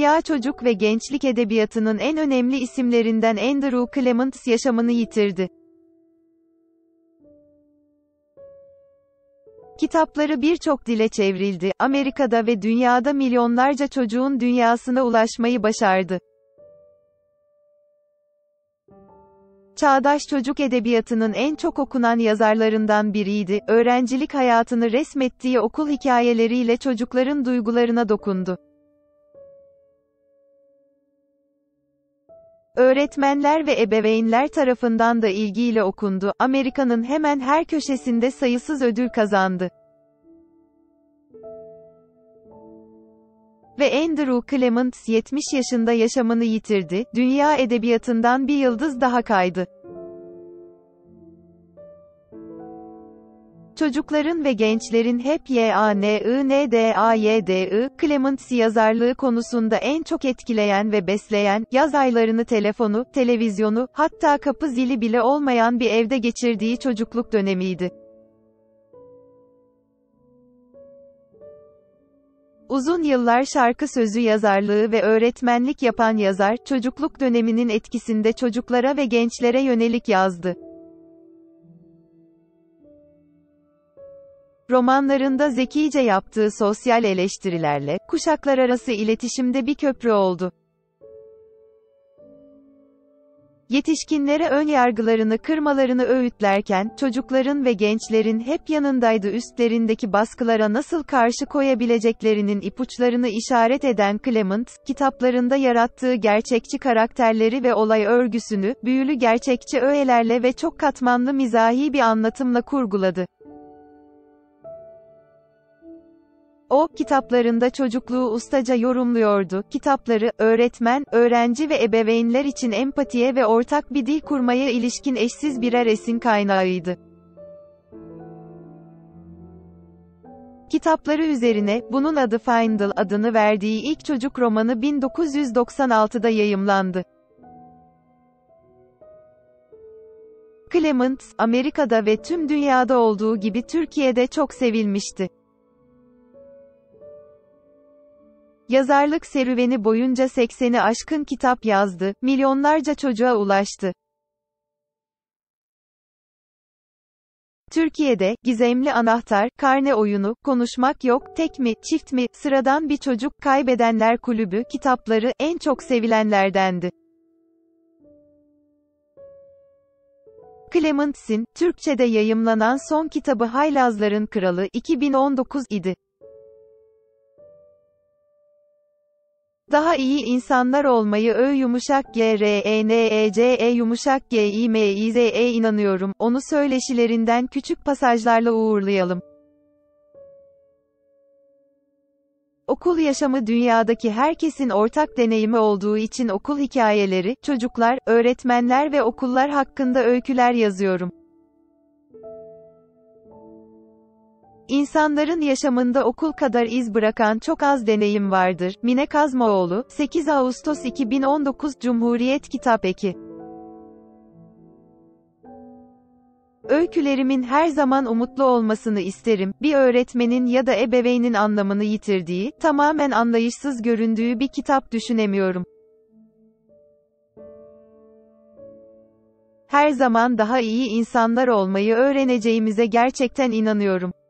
Dünya çocuk ve gençlik edebiyatının en önemli isimlerinden Andrew Clements yaşamını yitirdi. Kitapları birçok dile çevrildi, Amerika'da ve dünyada milyonlarca çocuğun dünyasına ulaşmayı başardı. Çağdaş çocuk edebiyatının en çok okunan yazarlarından biriydi, öğrencilik hayatını resmettiği okul hikayeleriyle çocukların duygularına dokundu. Öğretmenler ve ebeveynler tarafından da ilgiyle okundu, Amerika'nın hemen her köşesinde sayısız ödül kazandı. Ve Andrew Clements 70 yaşında yaşamını yitirdi, dünya edebiyatından bir yıldız daha kaydı. Çocukların ve gençlerin hep YANINDAYDI, Clements yazarlığı konusunda en çok etkileyen ve besleyen, yaz aylarını telefonu, televizyonu, hatta kapı zili bile olmayan bir evde geçirdiği çocukluk dönemiydi. Uzun yıllar şarkı sözü yazarlığı ve öğretmenlik yapan yazar, çocukluk döneminin etkisinde çocuklara ve gençlere yönelik yazdı. Romanlarında zekice yaptığı sosyal eleştirilerle, kuşaklar arası iletişimde bir köprü oldu. Yetişkinlere önyargılarını kırmalarını öğütlerken, çocukların ve gençlerin hep yanındaydı. Üstlerindeki baskılara nasıl karşı koyabileceklerinin ipuçlarını işaret eden Clements, kitaplarında yarattığı gerçekçi karakterleri ve olay örgüsünü, büyülü gerçekçi öğelerle ve çok katmanlı mizahi bir anlatımla kurguladı. O, kitaplarında çocukluğu ustaca yorumluyordu, kitapları, öğretmen, öğrenci ve ebeveynler için empatiye ve ortak bir dil kurmaya ilişkin eşsiz birer esin kaynağıydı. Kitapları üzerine, bunun adı Findle adını verdiği ilk çocuk romanı 1996'da yayımlandı. Clements, Amerika'da ve tüm dünyada olduğu gibi Türkiye'de çok sevilmişti. Yazarlık serüveni boyunca 80'i aşkın kitap yazdı, milyonlarca çocuğa ulaştı. Türkiye'de, Gizemli Anahtar, Karne Oyunu, Konuşmak Yok, Tek mi, Çift mi, Sıradan Bir Çocuk, Kaybedenler Kulübü kitapları, en çok sevilenlerdendi. Clements'in, Türkçe'de yayımlanan son kitabı Haylazların Kralı, 2019 idi. Daha iyi insanlar olmayı GRENECE inanıyorum, onu söyleşilerinden küçük pasajlarla uğurlayalım. Okul yaşamı dünyadaki herkesin ortak deneyimi olduğu için okul hikayeleri, çocuklar, öğretmenler ve okullar hakkında öyküler yazıyorum. İnsanların yaşamında okul kadar iz bırakan çok az deneyim vardır. Mine Kazmaoğlu, 8 Ağustos 2019, Cumhuriyet Kitap Eki. Öykülerimin her zaman umutlu olmasını isterim. Bir öğretmenin ya da ebeveynin anlamını yitirdiği, tamamen anlayışsız göründüğü bir kitap düşünemiyorum. Her zaman daha iyi insanlar olmayı öğreneceğimize gerçekten inanıyorum.